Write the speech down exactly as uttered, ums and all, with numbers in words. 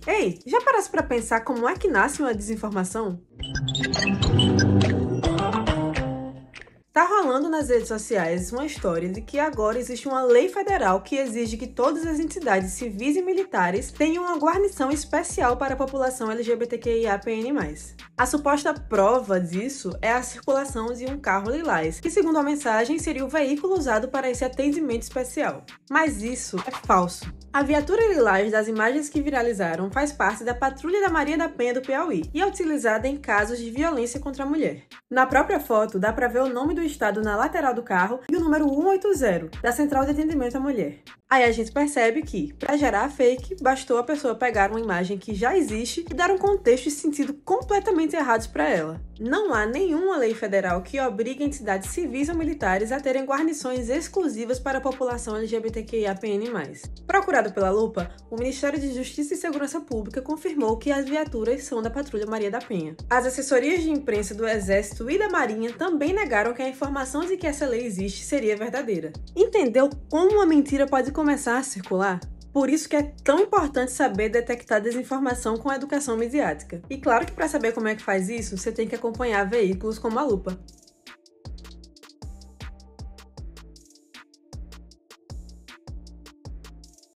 Ei, já parasse para pensar como é que nasce uma desinformação? Tá rolando nas redes sociais uma história de que agora existe uma lei federal que exige que todas as entidades civis e militares tenham uma guarnição especial para a população L G B T Q I A P N mais. A suposta prova disso é a circulação de um carro lilás, que, segundo a mensagem, seria o veículo usado para esse atendimento especial. Mas isso é falso. A viatura lilás das imagens que viralizaram faz parte da Patrulha da Maria da Penha do Piauí e é utilizada em casos de violência contra a mulher. Na própria foto, dá para ver o nome do estado na lateral do carro e o número cento e oitenta, da Central de Atendimento à Mulher. Aí a gente percebe que, para gerar a fake, bastou a pessoa pegar uma imagem que já existe e dar um contexto e sentido completamente errados para ela. Não há nenhuma lei federal que obrigue entidades civis ou militares a terem guarnições exclusivas para a população L G B T Q I A P N mais. Procurado pela Lupa, o Ministério de Justiça e Segurança Pública confirmou que as viaturas são da Patrulha Maria da Penha. As assessorias de imprensa do Exército e da Marinha também negaram que a informação de que essa lei existe seria verdadeira. Entendeu como uma mentira pode começar a circular? Por isso que é tão importante saber detectar desinformação com a educação midiática. E claro que para saber como é que faz isso, você tem que acompanhar veículos como a Lupa.